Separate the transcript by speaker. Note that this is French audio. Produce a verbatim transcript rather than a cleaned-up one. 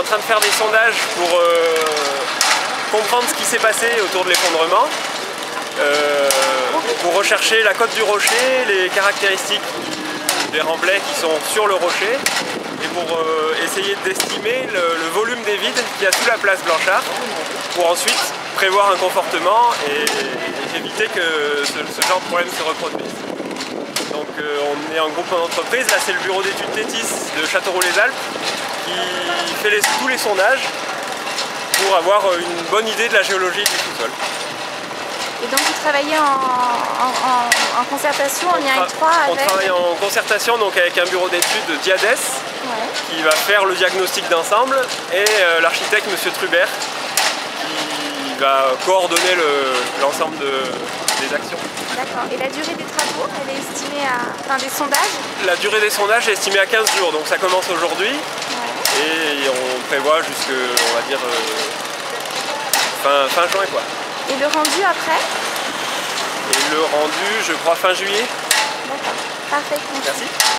Speaker 1: en train de faire des sondages pour euh, comprendre ce qui s'est passé autour de l'effondrement, euh, pour rechercher la cote du rocher, les caractéristiques des remblais qui sont sur le rocher, et pour euh, essayer d'estimer le, le volume des vides qu'il y a sous la place Blanchard, pour ensuite prévoir un confortement et, et éviter que ce, ce genre de problème se reproduise. Donc euh, on est en groupement d'entreprise, là c'est le bureau d'études Tétis de Châteauroux-les-Alpes qui fait les, tous les sondages pour avoir une bonne idée de la géologie du sous-sol.
Speaker 2: Et donc vous travaillez en, en, en, en concertation, en lien étroit avec...
Speaker 1: On travaille en concertation donc avec un bureau d'études Diades,
Speaker 2: ouais, qui
Speaker 1: va faire le diagnostic d'ensemble, et euh, l'architecte M. Trubert qui va coordonner l'ensemble le, de, des actions.
Speaker 2: D'accord. Et la durée des travaux, elle est estimée à... Enfin, des sondages?
Speaker 1: La durée des sondages est estimée à quinze jours, donc ça commence aujourd'hui, ouais, et on prévoit jusque, on va dire, euh, fin, fin juin, quoi.
Speaker 2: Et le rendu après?
Speaker 1: Et le rendu, je crois, fin juillet.
Speaker 2: D'accord. Parfait.
Speaker 1: Merci.